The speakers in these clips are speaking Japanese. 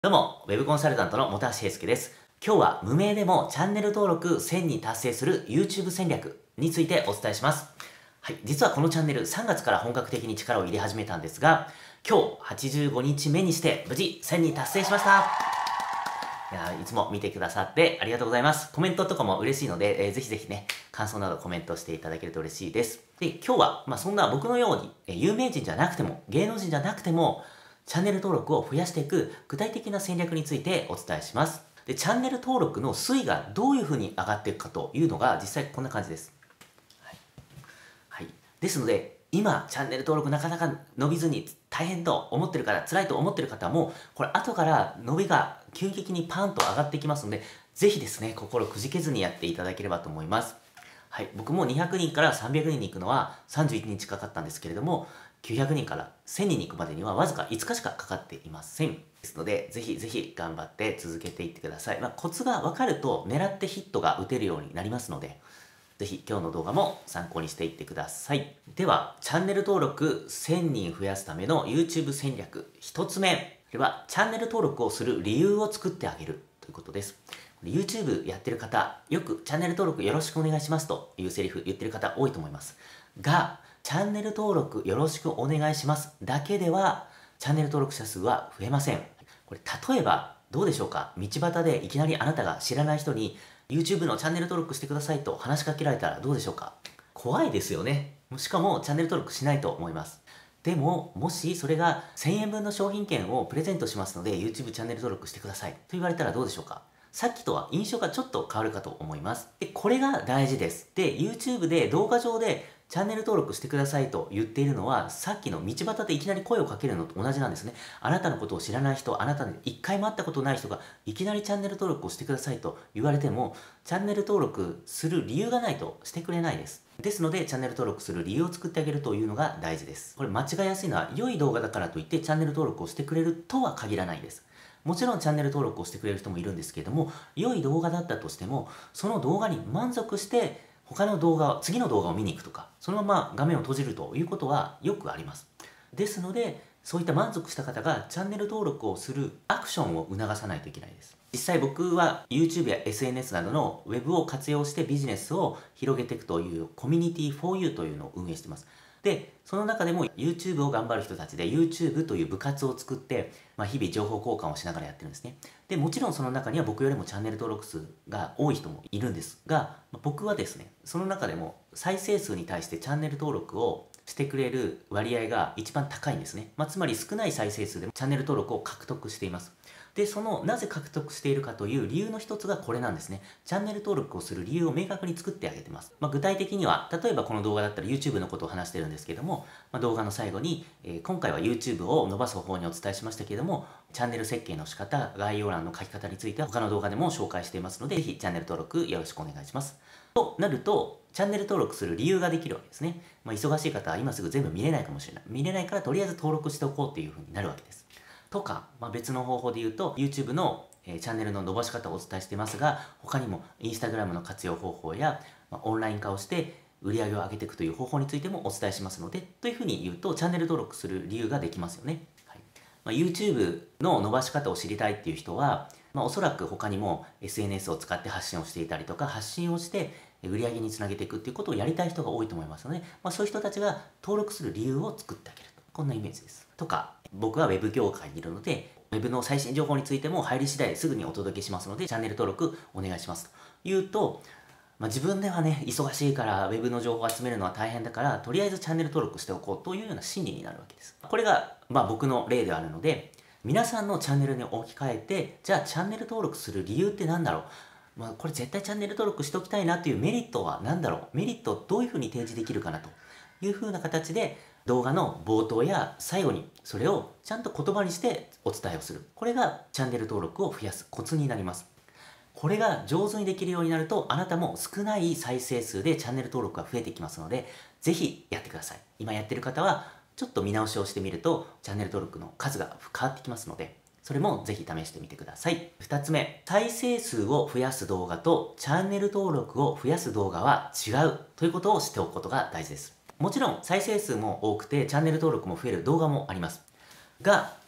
どうも、ウェブコンサルタントの本橋平介です。今日は無名でもチャンネル登録1000に達成する YouTube 戦略についてお伝えします。はい、実はこのチャンネル3月から本格的に力を入れ始めたんですが、今日85日目にして無事1000に達成しました。いつも見てくださってありがとうございます。コメントとかも嬉しいので、ぜひぜひね、感想などコメントしていただけると嬉しいです。で、今日は、そんな僕のように、有名人じゃなくても、芸能人じゃなくても、チャンネル登録を増やしていく具体的な戦略についてお伝えします。で、チャンネル登録の推移がどういうふうに上がっていくかというのが実際こんな感じです。はい。ですので、今、チャンネル登録なかなか伸びずに大変と思ってるから、辛いと思ってる方も、これ後から伸びが急激にパンと上がってきますので、ぜひですね、心くじけずにやっていただければと思います。はい。僕も200人から300人に行くのは31日かかったんですけれども、900人から1000人に行くまでにはわずか5日しかかかっていません。ですので、ぜひぜひ頑張って続けていってください。コツが分かると狙ってヒットが打てるようになりますので、ぜひ今日の動画も参考にしていってください。では、チャンネル登録1000人増やすための YouTube 戦略1つ目。それは、チャンネル登録をする理由を作ってあげるということです。YouTube やってる方、よくチャンネル登録よろしくお願いしますというセリフ言ってる方多いと思います。が、チャンネル登録よろしくお願いしますだけでは、チャンネル登録者数は増えません。これ、例えば、どうでしょうか？道端でいきなりあなたが知らない人に、YouTube のチャンネル登録してくださいと話しかけられたらどうでしょうか？怖いですよね。しかも、チャンネル登録しないと思います。でも、もしそれが1000円分の商品券をプレゼントしますので、YouTube チャンネル登録してくださいと言われたらどうでしょうか？さっきとは印象がちょっと変わるかと思います。で、これが大事です。で、YouTube で動画上でチャンネル登録してくださいと言っているのは、さっきの道端でいきなり声をかけるのと同じなんですね。あなたのことを知らない人、あなたに一回も会ったことない人がいきなりチャンネル登録をしてくださいと言われても、チャンネル登録する理由がないとしてくれないです。ですので、チャンネル登録する理由を作ってあげるというのが大事です。これ間違いやすいのは、良い動画だからといってチャンネル登録をしてくれるとは限らないです。もちろんチャンネル登録をしてくれる人もいるんですけれども、良い動画だったとしても、その動画に満足して他の動画、次の動画を見に行くとか、そのまま画面を閉じるということはよくあります。ですので、そういった満足した方がチャンネル登録をするアクションを促さないといけないです。実際僕は YouTube や SNS などの Web を活用してビジネスを広げていくというコミュニティ for You というのを運営しています。で、その中でも YouTube を頑張る人たちで YouTube という部活を作って、日々情報交換をしながらやってるんですね。で、もちろんその中には僕よりもチャンネル登録数が多い人もいるんですが、僕はですね、その中でも再生数に対してチャンネル登録をしてくれる割合が一番高いんですね。つまり少ない再生数でもチャンネル登録を獲得しています。で、なぜ獲得しているかという理由の一つがこれなんですね。チャンネル登録をする理由を明確に作ってあげてます。具体的には、例えばこの動画だったら YouTube のことを話してるんですけども、動画の最後に、今回は YouTube を伸ばす方法にお伝えしましたけれども、チャンネル設計の仕方、概要欄の書き方については他の動画でも紹介していますので、ぜひチャンネル登録よろしくお願いします。となると、チャンネル登録する理由ができるわけですね。忙しい方は今すぐ全部見れないかもしれない。見れないからとりあえず登録しておこうっていう風になるわけです。とか、別の方法で言うと YouTube のチャンネルの伸ばし方をお伝えしてますが、他にも Instagram の活用方法や、オンライン化をして売り上げを上げていくという方法についてもお伝えしますので、というふうに言うとチャンネル登録する理由ができますよね。YouTube の伸ばし方を知りたいっていう人は、おそらく他にも SNS を使って発信をしていたりとか、発信をして売り上げにつなげていくっていうことをやりたい人が多いと思いますので、そういう人たちが登録する理由を作ってあげる。こんなイメージです。とか、僕は Web 業界にいるので、Web の最新情報についても入り次第すぐにお届けしますので、チャンネル登録お願いしますと言うと、自分ではね、忙しいから Web の情報を集めるのは大変だから、とりあえずチャンネル登録しておこうというような心理になるわけです。これが、僕の例であるので、皆さんのチャンネルに置き換えて、じゃあチャンネル登録する理由って何だろう？これ絶対チャンネル登録しておきたいなというメリットは何だろう？メリットをどういうふうに提示できるかなというふうな形で、動画の冒頭や最後にそれをちゃんと言葉にしてお伝えをする。これがチャンネル登録を増やすコツになります。これが上手にできるようになると、あなたも少ない再生数でチャンネル登録が増えてきますので、ぜひやってください。今やってる方は、ちょっと見直しをしてみると、チャンネル登録の数が変わってきますので、それもぜひ試してみてください。2つ目、再生数を増やす動画とチャンネル登録を増やす動画は違うということを知っておくことが大事です。もちろん再生数も多くてチャンネル登録も増える動画もあります。が、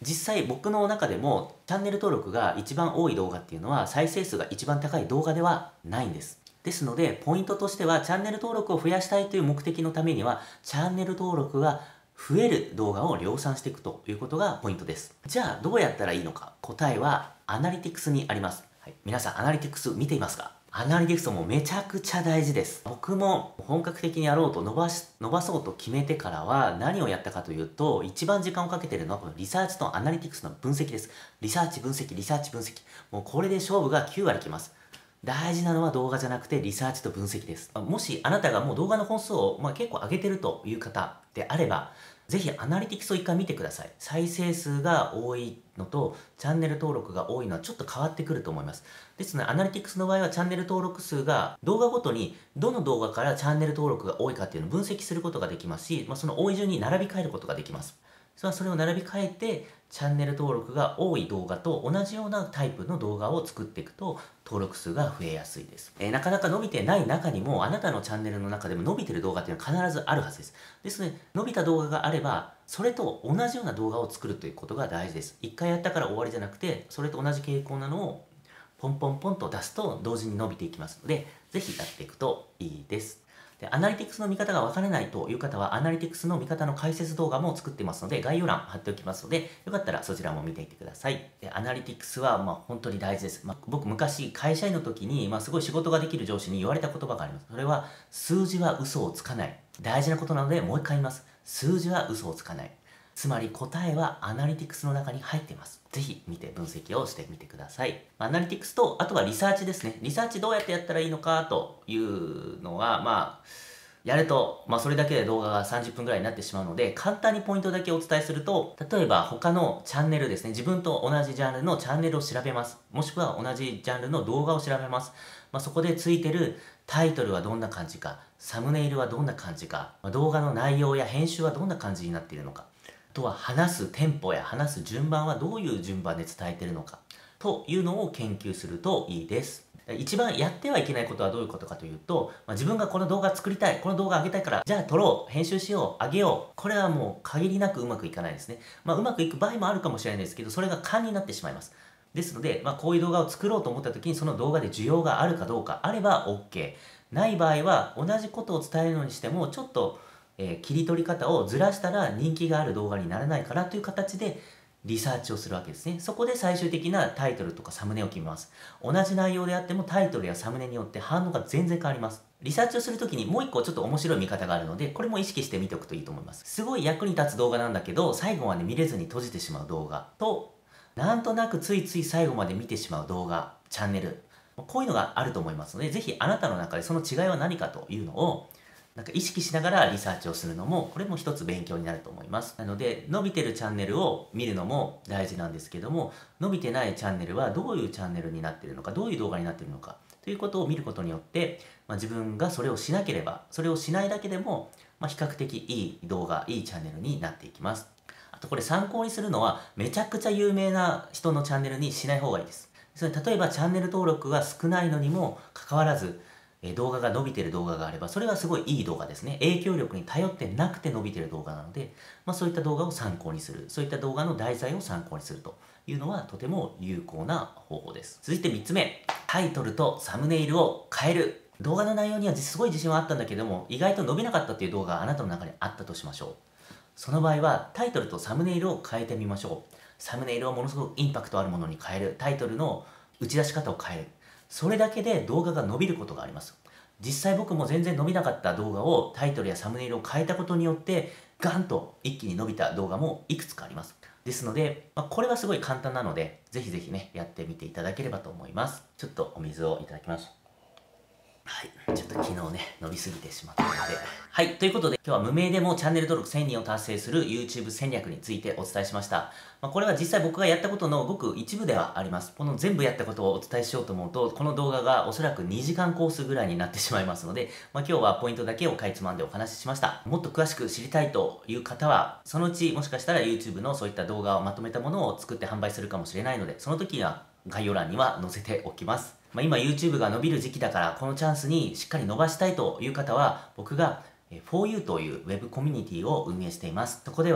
実際僕の中でもチャンネル登録が一番多い動画っていうのは再生数が一番高い動画ではないんです。ですので、ポイントとしてはチャンネル登録を増やしたいという目的のためには、チャンネル登録が増える動画を量産していくということがポイントです。じゃあどうやったらいいのか。答えはアナリティクスにあります。はい、皆さんアナリティクス見ていますか？アナリティクスもめちゃくちゃ大事です。僕も本格的にやろうと伸ばそうと決めてからは何をやったかというと、一番時間をかけているのはこのリサーチとアナリティクスの分析です。リサーチ分析、リサーチ分析。もうこれで勝負が9割きます。大事なのは動画じゃなくてリサーチと分析です。もしあなたがもう動画の本数を結構上げてるという方であれば、ぜひアナリティクスを一回見てください。再生数が多いのとチャンネル登録が多いのはちょっと変わってくると思います。ですので、アナリティクスの場合はチャンネル登録数が動画ごとにどの動画からチャンネル登録が多いかっていうのを分析することができますし、その多い順に並び替えることができます。それを並び替えて、チャンネル登録が多い動画と同じようなタイプの動画を作っていくと登録数が増えやすいです。なかなか伸びてない中にも、あなたのチャンネルの中でも伸びてる動画っていうのは必ずあるはずです。ですので、伸びた動画があれば、それと同じような動画を作るということが大事です。一回やったから終わりじゃなくて、それと同じ傾向なのをポンポンポンと出すと同時に伸びていきますので、ぜひやっていくといいです。で、アナリティクスの見方がわからないという方は、アナリティクスの見方の解説動画も作っていますので、概要欄貼っておきますので、よかったらそちらも見ていってください。で、アナリティクスは本当に大事です。僕昔会社員の時に、すごい仕事ができる上司に言われた言葉があります。それは、数字は嘘をつかない。大事なことなので、もう一回言います。数字は嘘をつかない。つまり答えはアナリティクスの中に入っています。ぜひ見て分析をしてみてください。アナリティクスと、あとはリサーチですね。リサーチどうやってやったらいいのかというのは、やると、それだけで動画が30分くらいになってしまうので、簡単にポイントだけお伝えすると、例えば他のチャンネルですね、自分と同じジャンルのチャンネルを調べます。もしくは同じジャンルの動画を調べます。そこでついてるタイトルはどんな感じか、サムネイルはどんな感じか、動画の内容や編集はどんな感じになっているのか、あとは話すテンポや話す順番はどういう順番で伝えているのか、というのを研究するといいです。一番やってはいけないことはどういうことかというと、自分がこの動画作りたい、この動画上げたいから、じゃあ撮ろう、編集しよう、上げよう。これはもう限りなくうまくいかないですね。うまくいく場合もあるかもしれないですけど、それが勘になってしまいます。ですので、こういう動画を作ろうと思った時に、その動画で需要があるかどうか、あれば OK。ない場合は、同じことを伝えるのにしても、ちょっと、切り取り方をずらしたら人気がある動画にならないからという形で、リサーチをするわけですね。そこで最終的なタイトルとかサムネを決めます。同じ内容であってもタイトルやサムネによって反応が全然変わります。リサーチをするときにもう一個ちょっと面白い見方があるので、これも意識して見ておくといいと思います。すごい役に立つ動画なんだけど、最後まで見れずに閉じてしまう動画と、なんとなくついつい最後まで見てしまう動画、チャンネル。こういうのがあると思いますので、ぜひあなたの中でその違いは何かというのを、意識しながらリサーチをするのも、これも一つ勉強になると思います。なので、伸びてるチャンネルを見るのも大事なんですけども、伸びてないチャンネルはどういうチャンネルになっているのか、どういう動画になっているのか、ということを見ることによって、自分がそれをしなければ、それをしないだけでも、比較的いい動画、いいチャンネルになっていきます。あとこれ参考にするのは、めちゃくちゃ有名な人のチャンネルにしない方がいいです。それ例えばチャンネル登録が少ないのにもかかわらず、動画が伸びてる動画があれば、それはすごいいい動画ですね。影響力に頼ってなくて伸びてる動画なので、そういった動画を参考にする。そういった動画の題材を参考にするというのはとても有効な方法です。続いて3つ目。タイトルとサムネイルを変える。動画の内容にはすごい自信はあったんだけども、意外と伸びなかったっていう動画があなたの中にあったとしましょう。その場合は、タイトルとサムネイルを変えてみましょう。サムネイルをものすごくインパクトあるものに変える。タイトルの打ち出し方を変える。それだけで動画が伸びることがあります。実際僕も全然伸びなかった動画をタイトルやサムネイルを変えたことによってガンと一気に伸びた動画もいくつかあります。ですので、これはすごい簡単なので、ぜひぜひね、やってみていただければと思います。ちょっとお水をいただきます。はい。ちょっと昨日ね、伸びすぎてしまったので。はい。ということで、今日は無名でもチャンネル登録1000人を達成する YouTube 戦略についてお伝えしました。これは実際僕がやったことのごく一部ではあります。この全部やったことをお伝えしようと思うと、この動画がおそらく2時間コースぐらいになってしまいますので、今日はポイントだけをかいつまんでお話ししました。もっと詳しく知りたいという方は、そのうちもしかしたら YouTube のそういった動画をまとめたものを作って販売するかもしれないので、その時には概要欄には載せておきます。今 YouTube が伸びる時期だからこのチャンスにしっかり伸ばしたいという方は僕が 4U というウェブコミュニティを運営しています。そこでは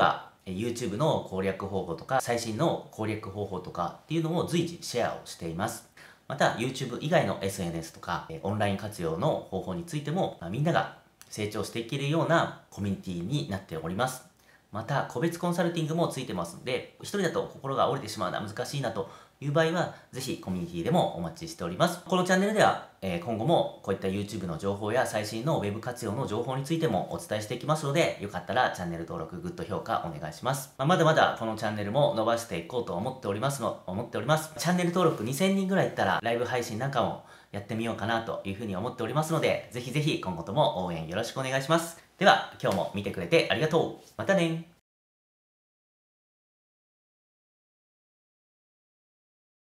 YouTube の攻略方法とか、最新の攻略方法とかっていうのを随時シェアをしています。また、YouTube 以外の SNS とか、オンライン活用の方法についても、みんなが成長していけるようなコミュニティになっております。また、個別コンサルティングもついてますので、一人だと心が折れてしまうのは難しいなという場合は、ぜひコミュニティでもお待ちしております。このチャンネルでは、今後もこういった YouTube の情報や最新の Web 活用の情報についてもお伝えしていきますので、よかったらチャンネル登録、グッド評価お願いします。まだまだこのチャンネルも伸ばしていこうと思っております。チャンネル登録2000人ぐらいいったらライブ配信なんかもやってみようかなというふうに思っておりますので、ぜひぜひ今後とも応援よろしくお願いします。では、今日も見てくれてありがとう。またね。